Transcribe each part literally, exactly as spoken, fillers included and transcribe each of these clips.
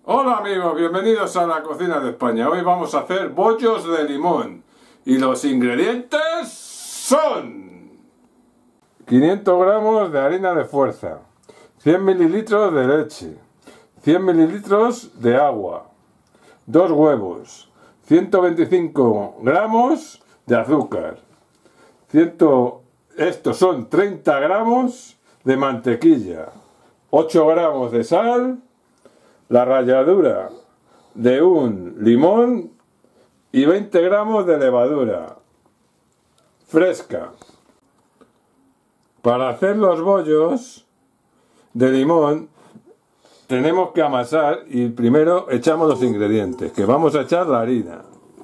Hola amigos, bienvenidos a la cocina de España. Hoy vamos a hacer bollos de limón y los ingredientes son quinientos gramos de harina de fuerza, cien mililitros de leche, cien mililitros de agua, dos huevos, ciento veinticinco gramos de azúcar, cien, estos son treinta gramos de mantequilla, ocho gramos de sal, la ralladura de un limón y veinte gramos de levadura fresca. Para hacer los bollos de limón tenemos que amasar y primero echamos los ingredientes, que vamos a echar la harina.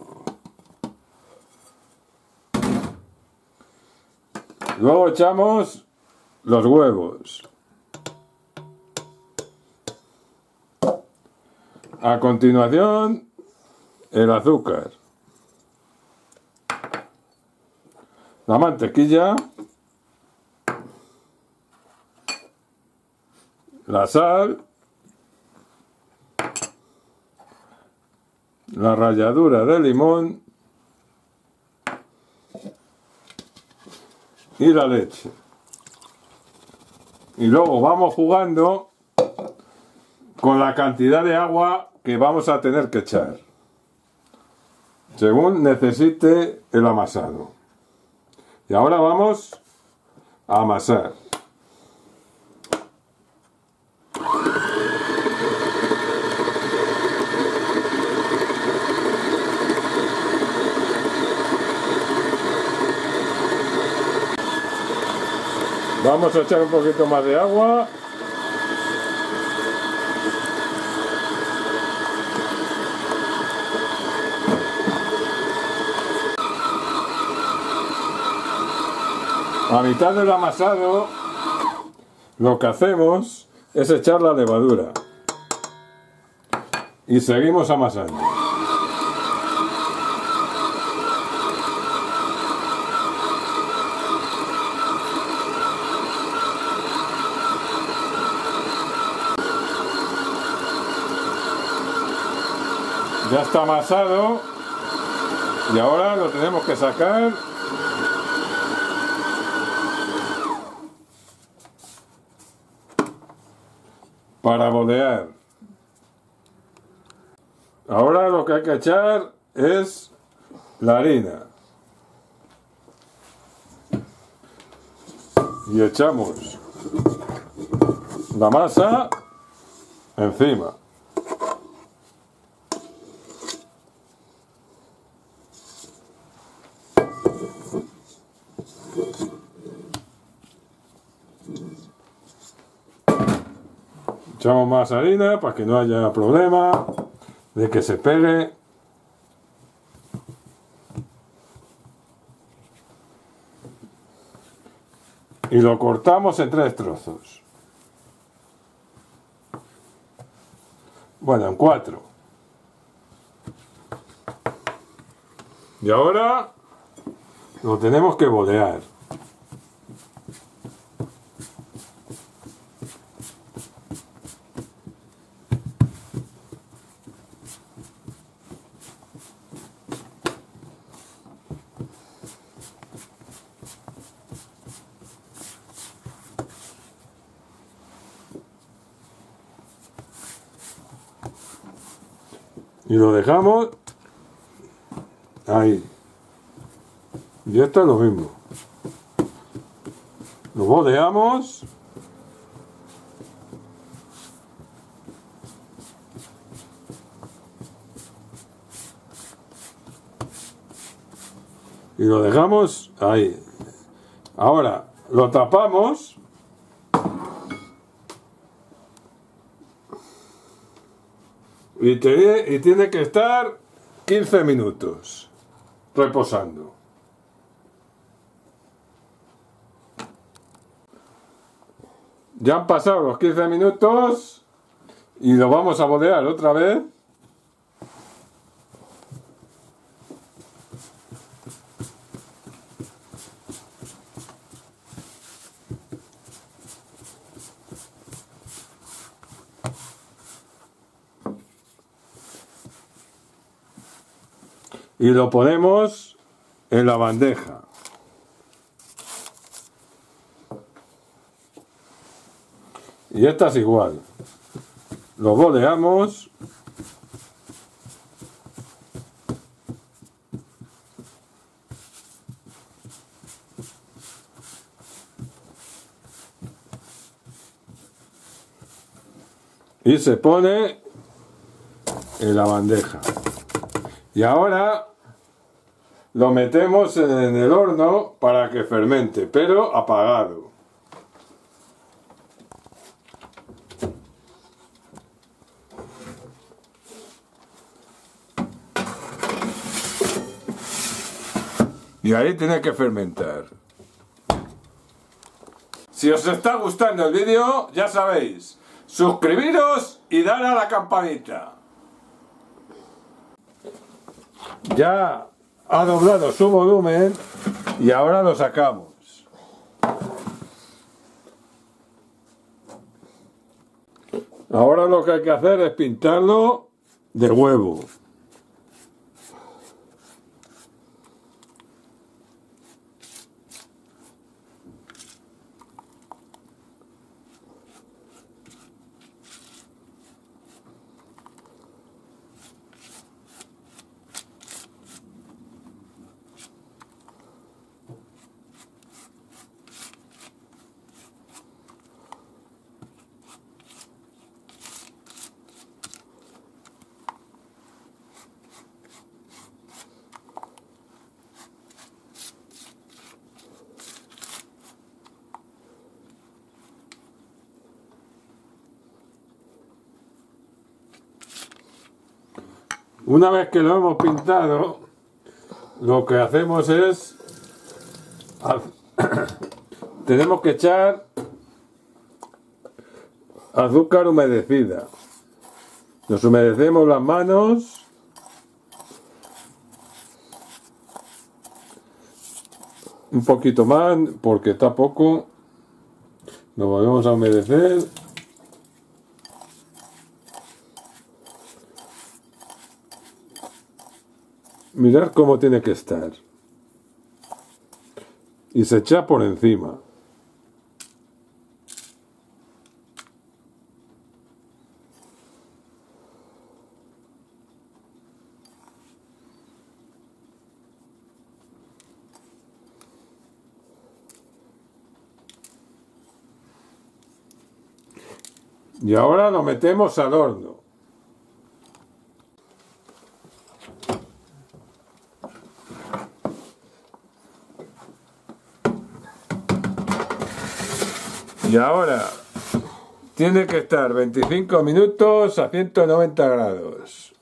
Luego echamos los huevos. A continuación, el azúcar, la mantequilla, la sal, la ralladura de limón y la leche. Y luego vamos jugando con la cantidad de agua que vamos a tener que echar, según necesite el amasado. Y ahora vamos a amasar. Vamos a echar un poquito más de agua. A mitad del amasado, lo que hacemos es echar la levadura y seguimos amasando. Ya está amasado y ahora lo tenemos que sacar para bolear. Ahora lo que hay que echar es la harina y echamos la masa encima. Echamos más harina para que no haya problema de que se pegue. Y lo cortamos en tres trozos. Bueno, en cuatro. Y ahora lo tenemos que bolear. Y lo dejamos ahí. Y esto es lo mismo. Lo boleamos. Y lo dejamos ahí. Ahora lo tapamos. Y, te, y tiene que estar quince minutos reposando. Ya han pasado los quince minutos y lo vamos a bolear otra vez. y lo ponemos en la bandeja. Y esta es igual. Lo boleamos. Y se pone en la bandeja. Y ahora lo metemos en el horno para que fermente, pero apagado. Y ahí tiene que fermentar. Si os está gustando el vídeo, ya sabéis, suscribiros y dar a la campanita. Ya ha doblado su volumen y ahora lo sacamos. Ahora lo que hay que hacer es pintarlo de huevo. Una vez que lo hemos pintado, lo que hacemos es tenemos que echar azúcar humedecida. Nos humedecemos las manos un poquito más porque está poco. Nos volvemos a humedecer. Mirad cómo tiene que estar. Y se echa por encima. Y ahora lo metemos al horno. Y ahora tiene que estar veinticinco minutos a ciento noventa grados.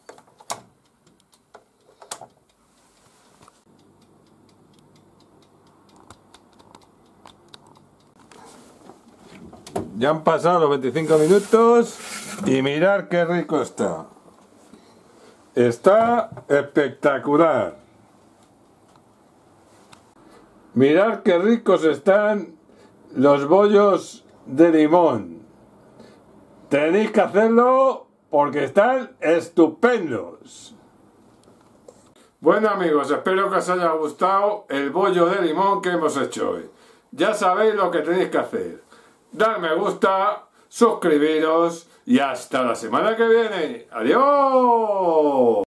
Ya han pasado los veinticinco minutos y mirad qué rico está. Está espectacular. Mirad qué ricos están los bollos de limón. Tenéis que hacerlo porque están estupendos. Bueno amigos, espero que os haya gustado el bollo de limón que hemos hecho hoy. Ya sabéis lo que tenéis que hacer. Dar me gusta, suscribiros y hasta la semana que viene. ¡Adiós!